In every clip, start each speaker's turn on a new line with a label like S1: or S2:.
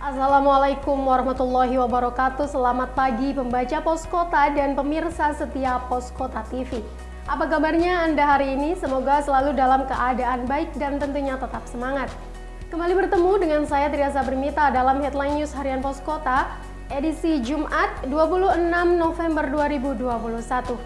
S1: Assalamualaikum warahmatullahi wabarakatuh. Selamat pagi pembaca Pos Kota dan pemirsa setia Pos Kota TV. Apa kabarnya Anda hari ini? Semoga selalu dalam keadaan baik dan tentunya tetap semangat. Kembali bertemu dengan saya Triasa Bermita dalam Headline News Harian Pos Kota, edisi Jumat 26 November 2021.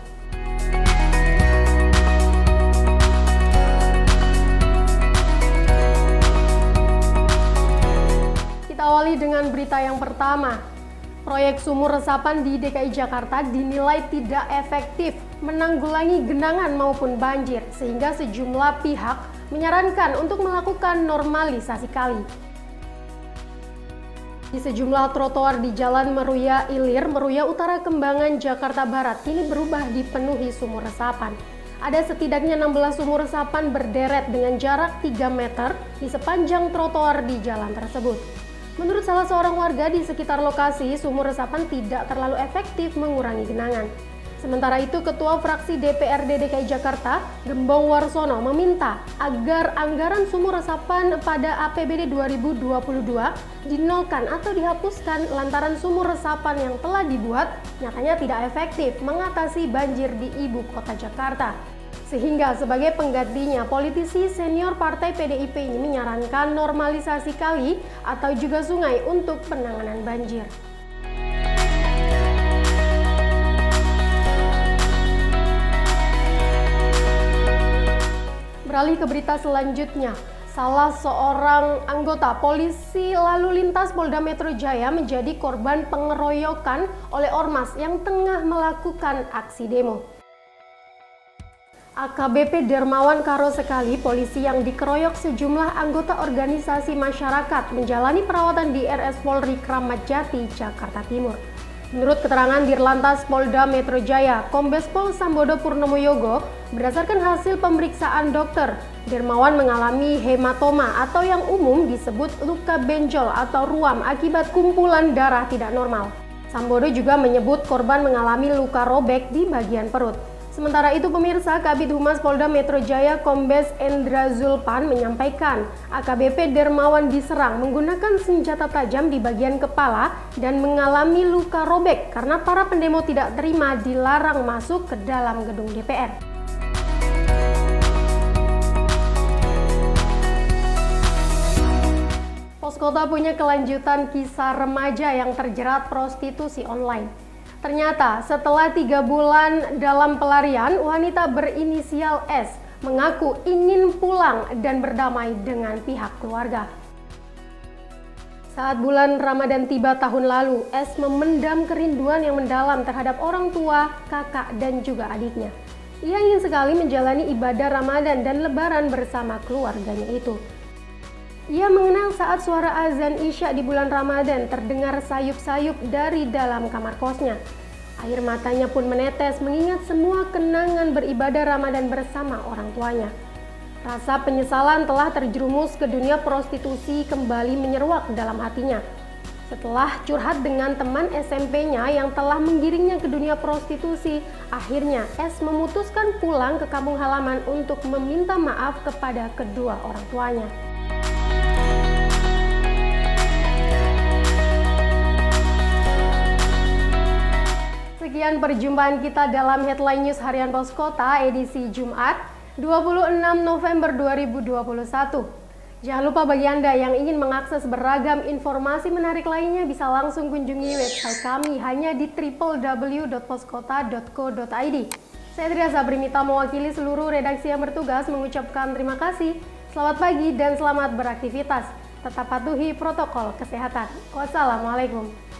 S1: Awali dengan berita yang pertama. Proyek sumur resapan di DKI Jakarta dinilai tidak efektif menanggulangi genangan maupun banjir, sehingga sejumlah pihak menyarankan untuk melakukan normalisasi kali. Di sejumlah trotoar di Jalan Meruya Ilir, Meruya Utara Kembangan, Jakarta Barat kini berubah dipenuhi sumur resapan. Ada setidaknya 16 sumur resapan berderet dengan jarak 3 meter di sepanjang trotoar di jalan tersebut. Menurut salah seorang warga di sekitar lokasi, sumur resapan tidak terlalu efektif mengurangi genangan. Sementara itu, Ketua Fraksi DPRD DKI Jakarta, Gembong Warsono, meminta agar anggaran sumur resapan pada APBD 2022 dinolkan atau dihapuskan lantaran sumur resapan yang telah dibuat nyatanya tidak efektif mengatasi banjir di ibu kota Jakarta. Sehingga sebagai penggantinya, politisi senior partai PDIP ini menyarankan normalisasi kali atau juga sungai untuk penanganan banjir. Beralih ke berita selanjutnya, salah seorang anggota polisi lalu lintas Polda Metro Jaya menjadi korban pengeroyokan oleh ormas yang tengah melakukan aksi demo. AKBP Dermawan Karo Sekali, polisi yang dikeroyok sejumlah anggota organisasi masyarakat menjalani perawatan di RS Polri Kramat Jati, Jakarta Timur. Menurut keterangan Dirlantas Polda Metro Jaya, Kombes Pol Sambodo Purnomo Yogo, berdasarkan hasil pemeriksaan dokter, Dermawan mengalami hematoma atau yang umum disebut luka benjol atau ruam akibat kumpulan darah tidak normal. Sambodo juga menyebut korban mengalami luka robek di bagian perut. Sementara itu pemirsa, Kabid Humas Polda Metro Jaya Kombes Endra Zulpan menyampaikan AKBP Dermawan diserang menggunakan senjata tajam di bagian kepala dan mengalami luka robek karena para pendemo tidak terima dilarang masuk ke dalam gedung DPR. Pos Kota punya kelanjutan kisah remaja yang terjerat prostitusi online. Ternyata setelah 3 bulan dalam pelarian, wanita berinisial S mengaku ingin pulang dan berdamai dengan pihak keluarga. Saat bulan Ramadan tiba tahun lalu, S memendam kerinduan yang mendalam terhadap orang tua, kakak, dan juga adiknya. Ia ingin sekali menjalani ibadah Ramadan dan Lebaran bersama keluarganya itu. Ia mengenal saat suara azan Isya di bulan Ramadan terdengar sayup-sayup dari dalam kamar kosnya. Air matanya pun menetes mengingat semua kenangan beribadah Ramadan bersama orang tuanya. Rasa penyesalan telah terjerumus ke dunia prostitusi kembali menyeruak dalam hatinya. Setelah curhat dengan teman SMP-nya yang telah menggiringnya ke dunia prostitusi, akhirnya S memutuskan pulang ke kampung halaman untuk meminta maaf kepada kedua orang tuanya. Sekian perjumpaan kita dalam Headline News Harian Pos Kota edisi Jumat 26 November 2021. Jangan lupa bagi Anda yang ingin mengakses beragam informasi menarik lainnya bisa langsung kunjungi website kami hanya di www.poskota.co.id. Saya Triasa Bermita mewakili seluruh redaksi yang bertugas mengucapkan terima kasih, selamat pagi dan selamat beraktivitas. Tetap patuhi protokol kesehatan. Wassalamualaikum.